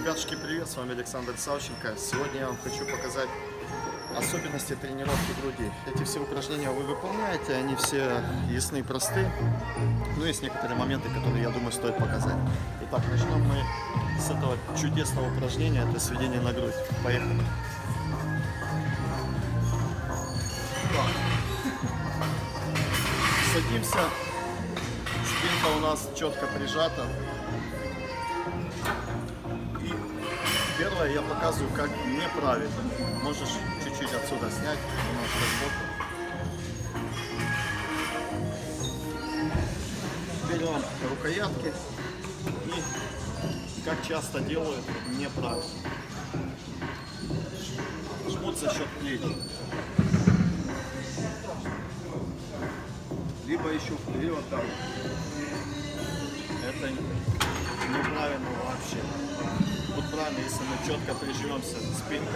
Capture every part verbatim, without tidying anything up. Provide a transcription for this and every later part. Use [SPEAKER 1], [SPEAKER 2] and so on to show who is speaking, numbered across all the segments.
[SPEAKER 1] Ребятушки, привет, с вами Александр Савченко. Сегодня я вам хочу показать особенности тренировки груди. Эти все упражнения вы выполняете, они все ясны и просты, но есть некоторые моменты, которые, я думаю, стоит показать. Итак, начнем мы с этого чудесного упражнения, это сведение на грудь. Поехали. Садимся, спинка у нас четко прижата. И первое я показываю, как неправильно. Можешь чуть-чуть отсюда снять, немножко сбоку. Берем рукоятки и, как часто делают, неправильно. Жмут за счет плеч. Либо еще вперед, так. Это неправильно вообще. Вот правильно, если мы четко прижмемся спинкой.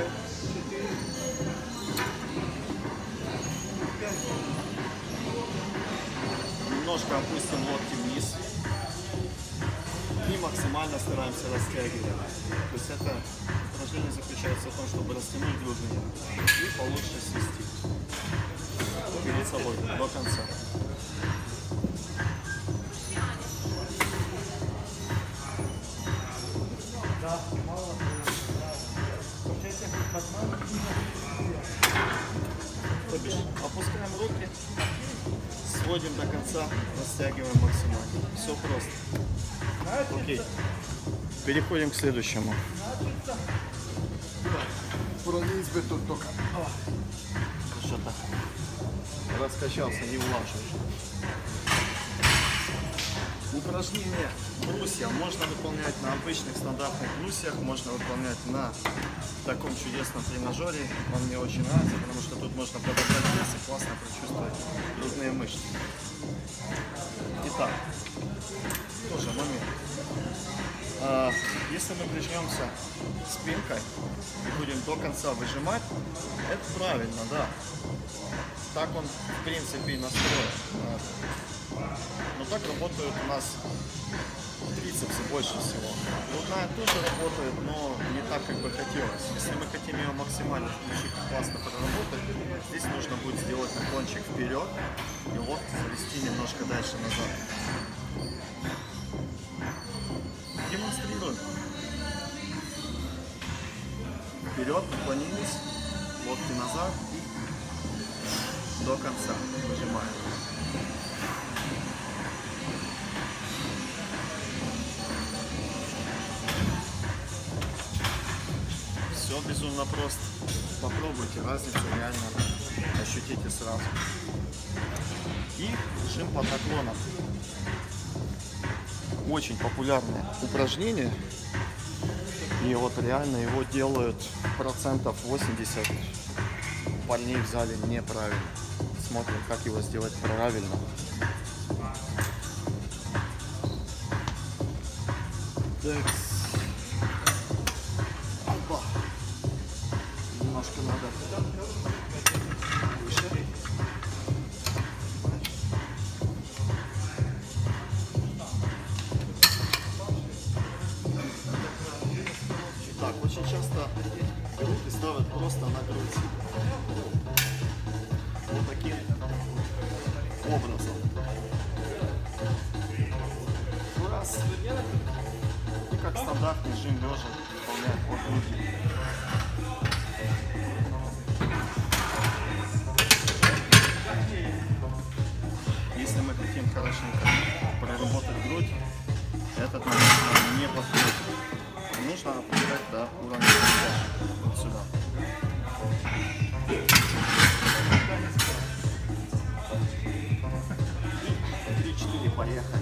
[SPEAKER 1] Немножко опустим локти вниз. И максимально стараемся растягивать. То есть это упражнение заключается в том, чтобы растянуть грудные и получше свести перед собой до конца. То бишь, опускаем руки, сводим до конца, растягиваем максимально. Все просто. Окей. Переходим к следующему. Что-то раскачался, не влаживаешь. Упражнение брусья можно выполнять на обычных стандартных брусьях, можно выполнять на таком чудесном тренажере. Он мне очень нравится, потому что тут можно подобрать вес и классно прочувствовать грудные мышцы. Итак, тоже момент. А, если мы прижмемся спинкой и будем до конца выжимать, это правильно, да. Так он в принципе и настроен. Но так работают у нас трицепсы больше всего. Грудная тоже работает, но не так, как бы хотелось. Если мы хотим ее максимально включить, классно проработать, здесь нужно будет сделать наклончик вперед и локти завести немножко дальше назад. Демонстрируем. Вперед, наклонились, локти назад и до конца выжимаем. Все безумно просто. Попробуйте, разницу реально ощутите сразу. И жим под наклоном. Очень популярное упражнение. И вот реально его делают процентов восемьдесят парней в зале неправильно. Смотрим, как его сделать правильно. Так. Немножко надо выше. Так, очень часто руки ставят просто на грудь. Вот таким образом. Раз. И как стандартный жим лежа выполняет от груди. Если мы хотим хорошенько проработать грудь, этот момент нам не подходит. Нужно опускать до уровня вот сюда. три-четыре, поехали.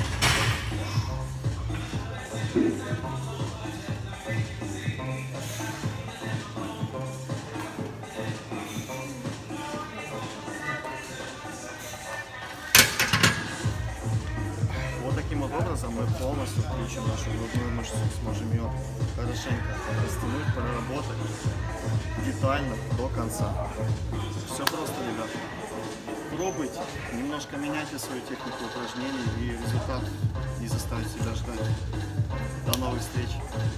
[SPEAKER 1] Таким вот образом мы полностью включим нашу грудную мышцу, сможем ее хорошенько растянуть, проработать детально до конца. Все просто, ребят. Пробуйте, немножко меняйте свою технику упражнений, и результат не заставит себя ждать. До новых встреч!